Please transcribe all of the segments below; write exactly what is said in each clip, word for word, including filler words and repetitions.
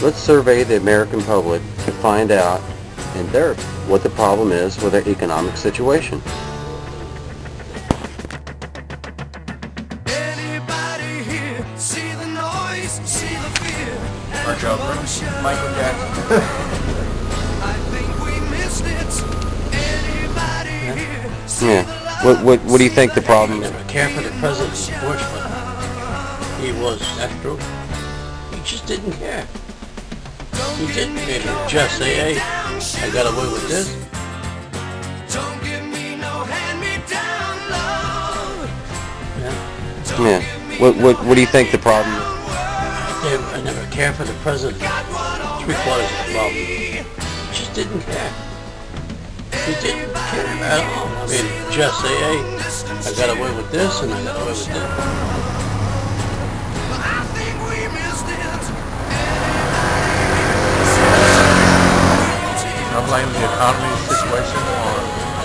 Let's survey the American public to find out in their what the problem is with their economic situation. Anybody here see the noise, see the fear, and Mark the commotion? Michael Jackson. I think we missed it. Anybody here see Yeah. the love, What what what do you think the problem is? Never care for the president's endorsement. He was Astro. He just didn't care. He didn't care to just say, hey, I got away with this. Don't give me no hand-me-down love. Yeah. Yeah. What what what do you think the problem is? I, I never care for the president. Three quarters of the problem. He just didn't care. He didn't care at all. I mean, just say, hey, I got away with this and I got away with that. I think we missed it. I blame the economy situation on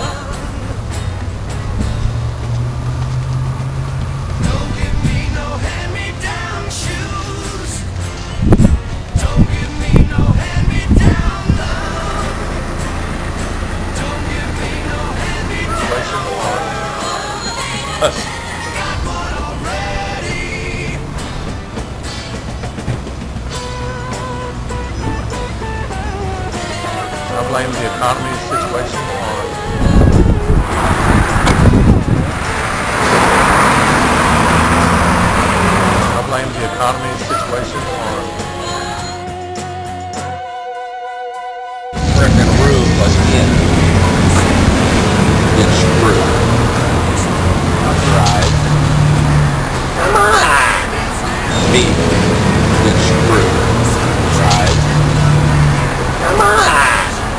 Don't give me no hand-me-down shoes. Don't give me no hand-me-down love. Don't give me no hand-me-down. situation on us. Got one already. I blame the economy situation on I blame the economy situation on Frickin' roof was in. Get screwed. Right. Come on! Me. Get screwed. Right. Come on!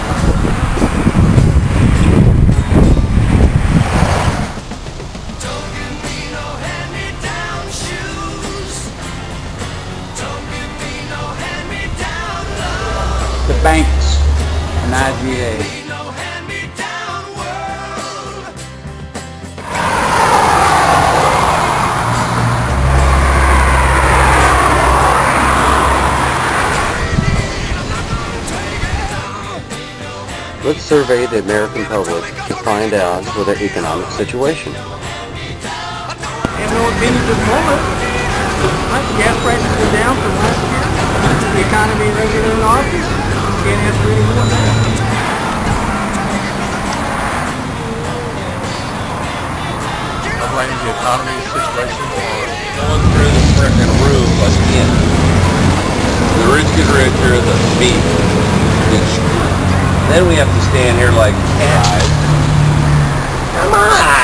Don't give me no hand-me-down shoes. Don't give me no hand-me-down love. The banks and I G A. Be no hand-me-down world. Let's survey the American public to find out with their economic situation. Have no opinions at the moment. Right, gas prices are down from last year. The economy is regular in office. Can't ask for any more than that. I blame the economy situation on Going through the frickin' roof was in. The rich get richer, the meat gets screwed. Then we have to stand here like cats. Come on!